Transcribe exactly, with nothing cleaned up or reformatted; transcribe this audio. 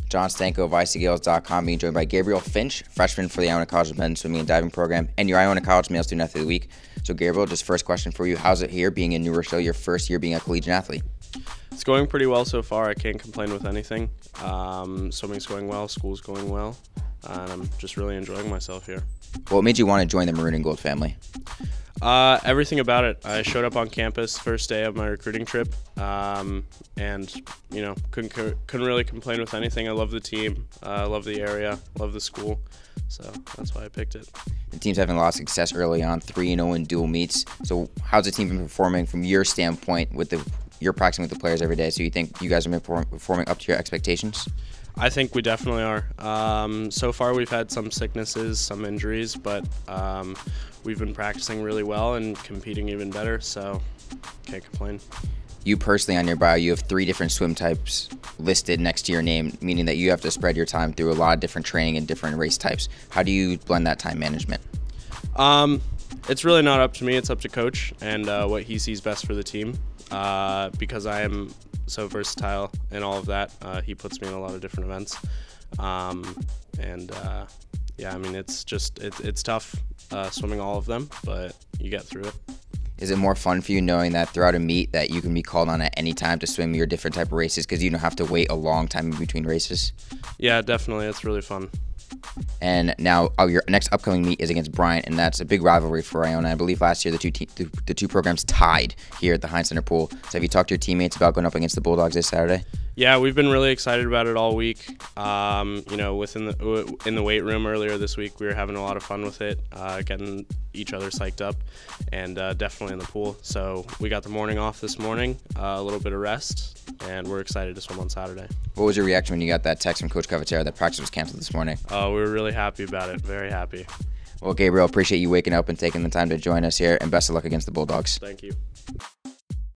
John Stanko of I C Gales dot com, being joined by Gabriel Finch, freshman for the Iona College Men's Swimming and Diving Program, and your Iona College Male Student Athlete of the Week. So Gabriel, just first question for you. How's it here being in New Rochelle, your first year being a collegiate athlete? It's going pretty well so far. I can't complain with anything. Um, swimming's going well, school's going well, and I'm just really enjoying myself here. What made you want to join the Maroon and Gold family? Uh, everything about it. I showed up on campus first day of my recruiting trip, um, and you know couldn't couldn't really complain with anything. I love the team, I uh, love the area, love the school, so that's why I picked it. The team's having a lot of success early on, three and oh in dual meets. So how's the team been performing from your standpoint with the you're practicing with the players every day? So you think you guys have been performing up to your expectations? I think we definitely are. Um, so far we've had some sicknesses, some injuries, but um, we've been practicing really well and competing even better, so can't complain. You personally, on your bio, you have three different swim types listed next to your name, meaning that you have to spread your time through a lot of different training and different race types. How do you blend that time management? Um, it's really not up to me. It's up to Coach and uh, what he sees best for the team. Uh, because I am so versatile in all of that, uh, he puts me in a lot of different events. Um, and uh, yeah, I mean, it's just, it, it's tough uh, swimming all of them, but you get through it. Is it more fun for you knowing that throughout a meet that you can be called on at any time to swim your different type of races because you don't have to wait a long time in between races? Yeah, definitely. It's really fun. And now oh, your next upcoming meet is against Bryant, and that's a big rivalry for Iona. I believe last year the two te the, the two programs tied here at the Heinz Center pool. So have you talked to your teammates about going up against the Bulldogs this Saturday? Yeah, we've been really excited about it all week. Um, you know, within the in the weight room earlier this week, we were having a lot of fun with it, uh, getting each other psyched up, and uh, definitely in the pool. So we got the morning off this morning, uh, a little bit of rest, and we're excited to swim on Saturday. What was your reaction when you got that text from Coach Cavatiero that practice was canceled this morning? Uh, we were really happy about it, very happy. Well, Gabriel, appreciate you waking up and taking the time to join us here, and best of luck against the Bulldogs. Thank you.